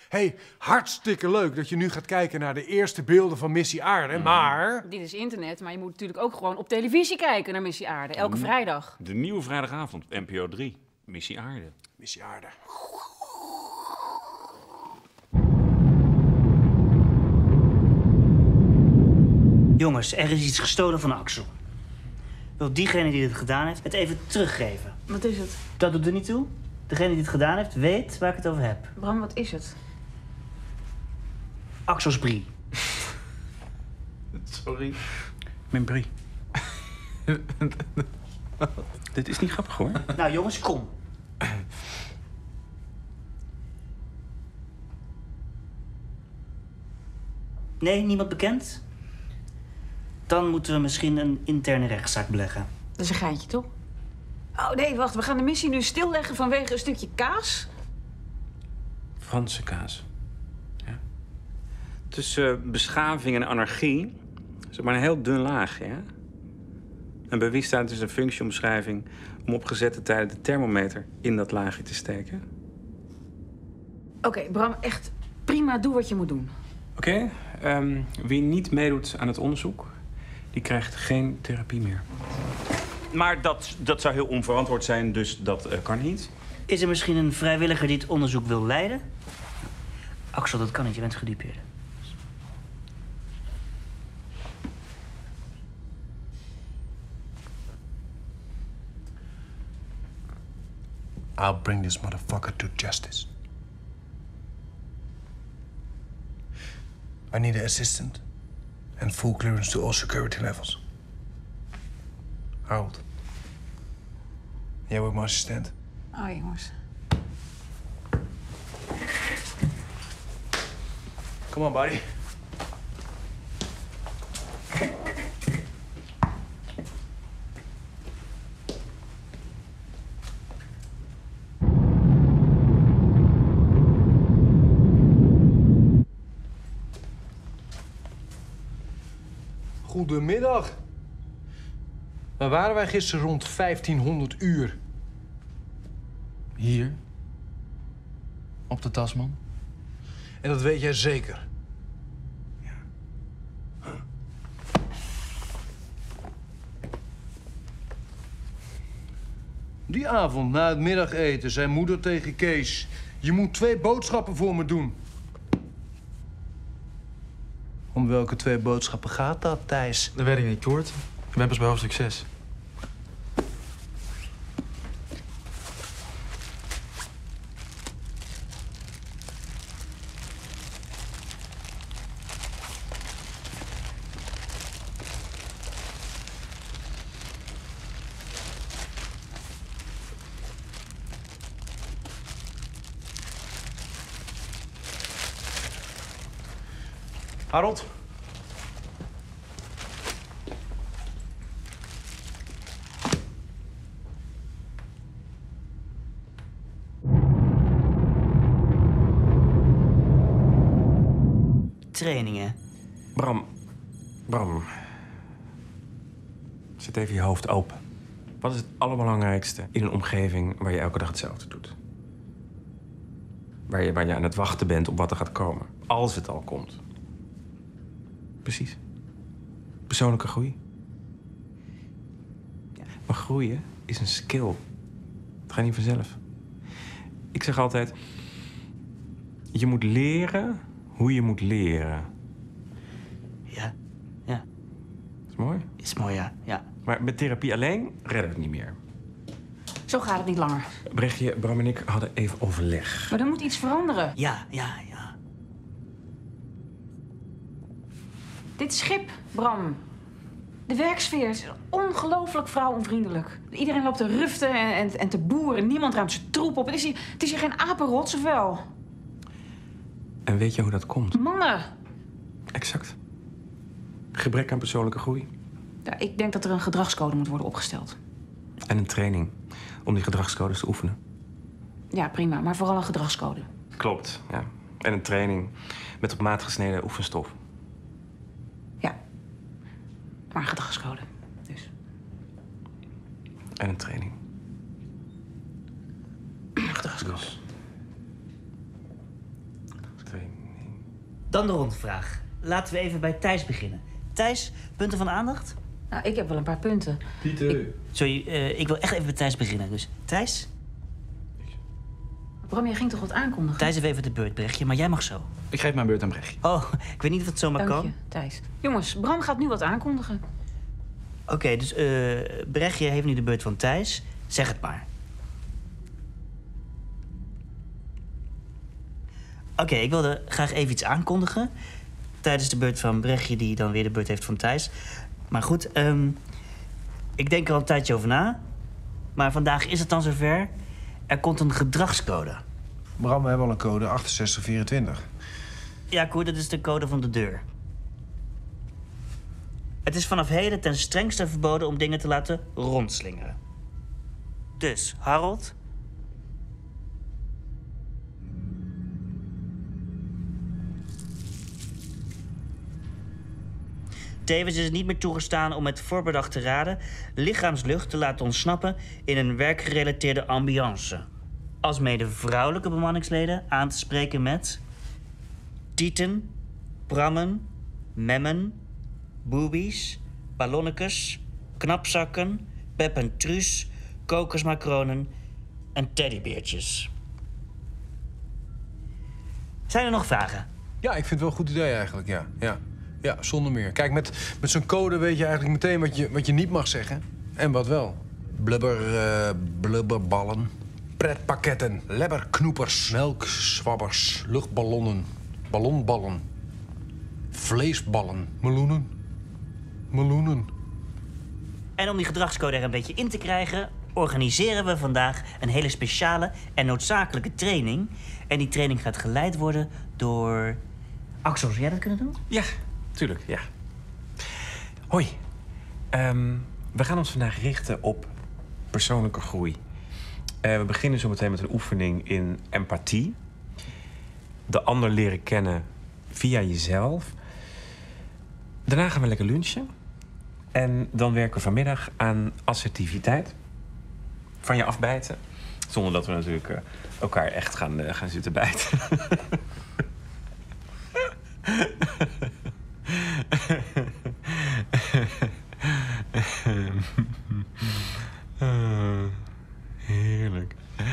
Hey, hartstikke leuk dat je nu gaat kijken naar de eerste beelden van Missie Aarde, maar... Dit is internet, maar je moet natuurlijk ook gewoon op televisie kijken naar Missie Aarde. Elke vrijdag. De nieuwe vrijdagavond, NPO 3. Missie Aarde. Missie Aarde. Jongens, er is iets gestolen van Axel. Wil diegene die dit gedaan heeft het even teruggeven? Wat is het? Dat doet er niet toe. Degene die het gedaan heeft weet waar ik het over heb. Bram, wat is het? Axels brie. Sorry. Mijn brie. Dit is niet grappig, hoor. Nou jongens, kom. Nee, niemand bekend? Dan moeten we misschien een interne rechtszaak beleggen. Dat is een geintje, toch? Oh nee, wacht. We gaan de missie nu stilleggen vanwege een stukje kaas. Franse kaas. Ja. Tussen beschaving en anarchie is maar een heel dun laagje, hè? En bewustheid is een functieomschrijving om op gezette tijden de thermometer in dat laagje te steken. Oké, Bram, echt prima. Doe wat je moet doen. Oké, wie niet meedoet aan het onderzoek, die krijgt geen therapie meer. Maar dat zou heel onverantwoord zijn, dus dat kan niet. Is er misschien een vrijwilliger die het onderzoek wil leiden? Axel, dat kan niet. Je bent gedupeerde. I'll bring this motherfucker to justice. I need an assistant and full clearance to all security levels. Harold. Jij wordt mijn assistent. Oh, jongens. Come on, buddy. Goedemiddag. Waar waren wij gisteren rond 1500 uur? Hier. Op de Tasman. En dat weet jij zeker? Die avond na het middageten zei moeder tegen Kees: je moet 2 boodschappen voor me doen. Om welke 2 boodschappen gaat dat, Thijs? Dat weet ik niet, Sjoerd. Ik ben pas bij hoofdstuk 6. Harold? Trainingen. Bram. Zet even je hoofd open. Wat is het allerbelangrijkste in een omgeving waar je elke dag hetzelfde doet? Waar je aan het wachten bent op wat er gaat komen. Als het al komt. Precies. Persoonlijke groei. Maar groeien is een skill. Het gaat niet vanzelf. Ik zeg altijd: je moet leren hoe je moet leren. Ja. Is mooi? Is mooi, ja. Maar met therapie alleen redden we het niet meer. Zo gaat het niet langer. Brechtje, Bram en ik hadden even overleg. Maar er moet iets veranderen. Ja. Dit schip, Bram. De werksfeer is ongelooflijk vrouwonvriendelijk. Iedereen loopt te ruften en te boeren. Niemand ruimt zijn troep op. Het is hier geen apenrots, of wel? En weet je hoe dat komt? Mannen. Exact. Gebrek aan persoonlijke groei. Ja, ik denk dat er een gedragscode moet worden opgesteld. En een training om die gedragscodes te oefenen. Ja, prima. Maar vooral een gedragscode. Klopt, ja. En een training met op maat gesneden oefenstof. Ja. Maar een gedragscode, dus. En een training. Gedragscode. Dus. 2. Dan de rondvraag. Laten we even bij Thijs beginnen. Thijs, punten van aandacht? Nou, ik heb wel een paar punten. Pieter. Sorry, ik wil echt even bij Thijs beginnen. Dus Thijs? Bram, jij ging toch wat aankondigen? Thijs heeft even de beurt, Brechtje, maar jij mag zo. Ik geef mijn beurt aan Brechtje. Oh, ik weet niet of het zomaar Dank kan. je, Thijs. Jongens, Bram gaat nu wat aankondigen. Oké, dus Brechtje heeft nu de beurt van Thijs. Zeg het maar. Oké, ik wilde graag even iets aankondigen. Tijdens de beurt van Brechtje, die dan weer de beurt heeft van Thijs. Maar goed, ik denk er al een tijdje over na. Maar vandaag is het dan zover. Er komt een gedragscode. Bram, we hebben al een code, 6824. Ja, Koer, dat is de code van de deur. Het is vanaf heden ten strengste verboden om dingen te laten rondslingeren. Dus, Harold... Tevens is het niet meer toegestaan om met voorbedachte raden lichaamslucht te laten ontsnappen in een werkgerelateerde ambiance. Alsmede vrouwelijke bemanningsleden aan te spreken met tieten, prammen, memmen, boobies, ballonnekes, knapzakken, pep en truus, kokosmacronen en teddybeertjes. Zijn er nog vragen? Ja, ik vind het wel een goed idee eigenlijk, ja. Ja, zonder meer. Kijk, met zo'n code weet je eigenlijk meteen wat je niet mag zeggen. En wat wel. Blubberballen, pretpakketten, lebberknoepers, melkswabbers, luchtballonnen, ballonballen, vleesballen, meloenen. En om die gedragscode er een beetje in te krijgen, organiseren we vandaag een hele speciale en noodzakelijke training. En die training gaat geleid worden door... Axel, zou jij dat kunnen doen? Ja, tuurlijk, ja. Hoi. We gaan ons vandaag richten op persoonlijke groei. We beginnen zo meteen met een oefening in empathie. De ander leren kennen via jezelf. Daarna gaan we lekker lunchen. En dan werken we vanmiddag aan assertiviteit. Van je afbijten. Zonder dat we natuurlijk elkaar echt gaan zitten bijten. Heerlijk.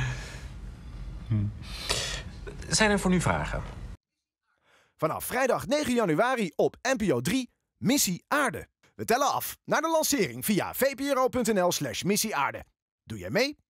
Zijn er voor nu vragen? Vanaf vrijdag 9 januari op NPO 3, Missie Aarde. We tellen af naar de lancering via vpro.nl/missieaarde. Doe jij mee?